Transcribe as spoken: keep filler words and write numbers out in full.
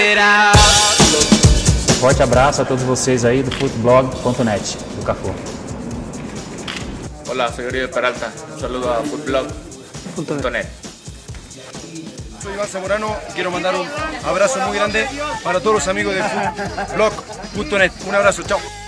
it out. Forte abraço a todos vocês aí do footblog ponto net, do Cafu. Hola, soy Oribe Peralta. Un saludo a footblog punto net. Soy Iván Zamorano y quiero mandar un abrazo muy grande para todos los amigos de footblog punto net. Un abrazo, chao.